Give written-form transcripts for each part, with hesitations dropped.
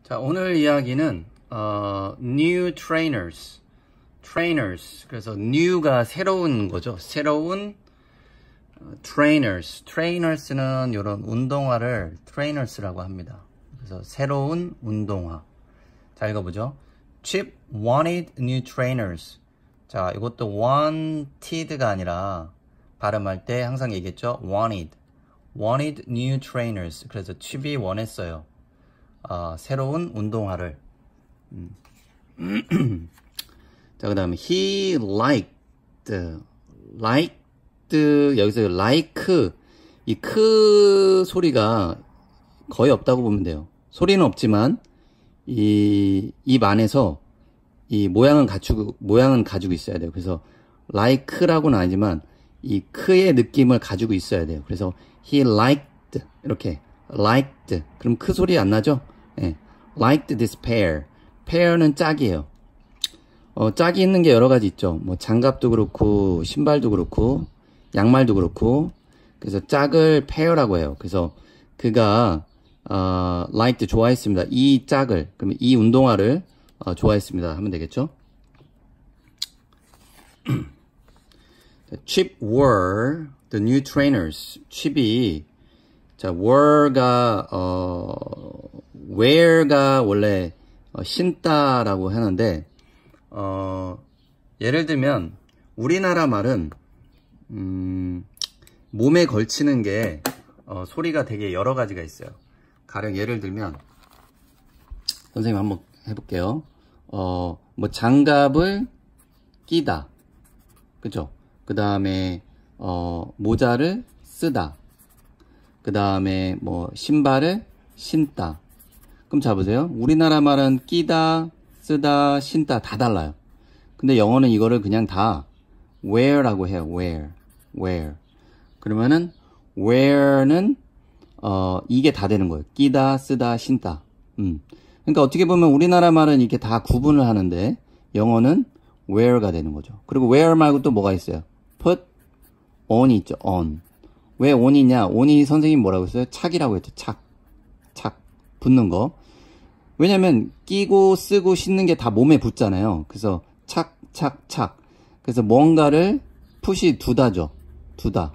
자, 오늘 이야기는 new trainers. 그래서 new가 새로운 거죠. 새로운 trainers는 이런 운동화를 trainers라고 합니다. 그래서 새로운 운동화. 자, 읽어보죠. Chip wanted new trainers. 자, 이것도 wanted가 아니라 발음할 때 항상 얘기했죠. wanted new trainers. 그래서 칩이 원했어요. 새로운 운동화를. 자, 그 다음에 he liked 여기서 like 이 크 소리가 거의 없다고 보면 돼요. 소리는 없지만 입 안에서 이 모양은 가지고 있어야 돼요. 그래서 like라고는 아니지만 이 크의 느낌을 가지고 있어야 돼요. 그래서 he liked 이렇게 liked 그럼 크 소리 안 나죠? 네. liked this pair. pair는 짝이에요. 짝이 있는 게 여러 가지 있죠. 뭐 장갑도 그렇고 신발도 그렇고 양말도 그렇고. 그래서 짝을 pair라고 해요. 그래서 그가 liked 좋아했습니다. 이 짝을 그러면 이 운동화를 좋아했습니다. 하면 되겠죠? Chip were the new trainers. 칩이 자 were가 wear가 원래 신다라고 하는데 예를 들면 우리나라 말은 몸에 걸치는 게 소리가 되게 여러 가지가 있어요. 가령 예를 들면 선생님 한번 해볼게요. 뭐 장갑을 끼다, 그죠? 그 다음에 모자를 쓰다, 그 다음에 뭐 신발을 신다. 그럼 잡으세요. 우리나라 말은 끼다, 쓰다, 신다 다 달라요. 근데 영어는 이거를 그냥 다 wear라고 해요. wear. 그러면은 wear는 이게 다 되는 거예요. 끼다, 쓰다, 신다. 그러니까 어떻게 보면 우리나라 말은 이렇게 다 구분을 하는데 영어는 wear가 되는 거죠. 그리고 wear 말고 또 뭐가 있어요? put on이 있죠. on. 왜 on이냐? on이 선생님 뭐라고 했어요? 착이라고 했죠. 착. 붙는 거. 왜냐면 끼고 쓰고 신는 게 다 몸에 붙잖아요. 그래서 착. 그래서 뭔가를 푸시 두다죠. 두다,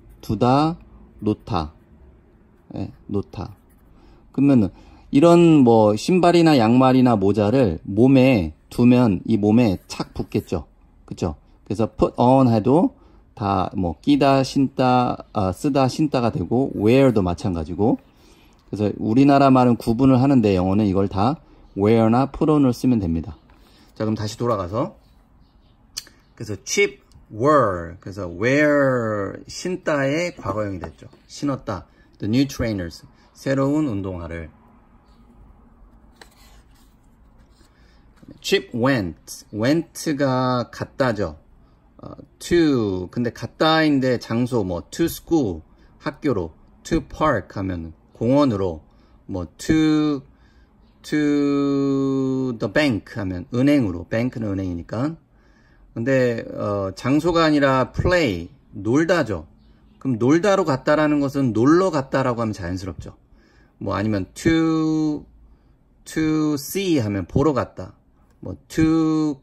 놓다. 네, 놓다. 그러면 이런 뭐 신발이나 양말이나 모자를 몸에 두면 이 몸에 착 붙겠죠. 그쵸? 그래서 put on 해도 다 뭐 끼다, 신다, 쓰다, 신다가 되고 wear도 마찬가지고. 그래서 우리나라 말은 구분을 하는데 영어는 이걸 다 wear나 put on을 쓰면 됩니다. 자, 그럼 다시 돌아가서 그래서 chip were 그래서 wear 신다의 과거형이 됐죠. 신었다. The new trainers 새로운 운동화를. Chip went가 갔다죠. to 근데 갔다인데 장소 뭐 to school 학교로, to park 하면 공원으로, 뭐 to the bank 하면 은행으로. bank는 은행이니까. 근데 장소가 아니라 play 놀다죠. 그럼 놀다로 갔다라는 것은 놀러 갔다라고 하면 자연스럽죠. 뭐 아니면 to see 하면 보러 갔다. 뭐 to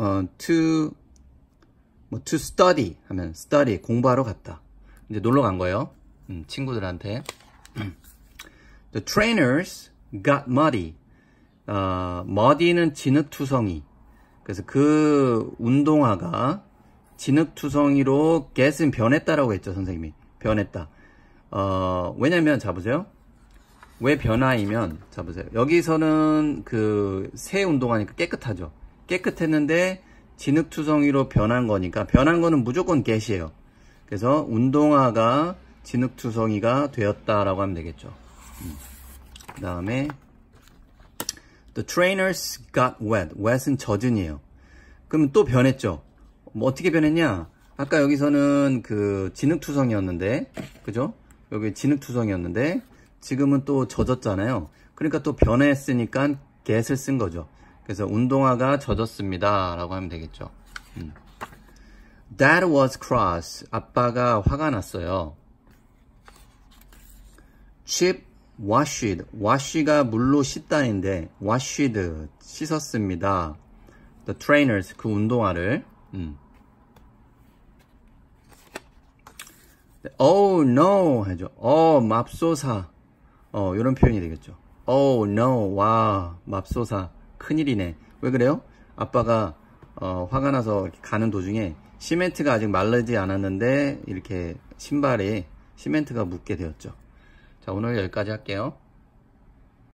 study 하면 study 공부하러 갔다. 이제 놀러 간 거예요. 친구들한테. The trainers got muddy. muddy는 진흙투성이. 그래서 그 운동화가 진흙투성이로 get은 변했다라고 했죠, 선생님이. 변했다. 왜냐면 자보세요. 왜 변화이면 자보세요. 여기서는 그 새 운동화니까 깨끗하죠. 깨끗했는데 진흙투성이로 변한 거니까 변한 거는 무조건 get이에요. 그래서 운동화가 진흙투성이가 되었다라고 하면 되겠죠. 그 다음에 The trainers got wet. wet은 젖은이에요. 그러면 또 변했죠. 뭐 어떻게 변했냐? 아까 여기서는 그 진흙투성이었는데, 그죠? 여기 진흙투성이었는데 지금은 또 젖었잖아요. 그러니까 또 변했으니까 get을 쓴 거죠. 그래서 운동화가 젖었습니다 라고 하면 되겠죠. Dad was cross. 아빠가 화가 났어요. Chip washed. wash가 물로 씻다인데 washed 씻었습니다. The trainers 그 운동화를. Oh no 하죠. 맙소사. 이런 표현이 되겠죠. Oh no. 와, 맙소사. 큰일이네. 왜 그래요? 아빠가 화가 나서 이렇게 가는 도중에 시멘트가 아직 마르지 않았는데 이렇게 신발에 시멘트가 묻게 되었죠. 자, 오늘 여기까지 할게요.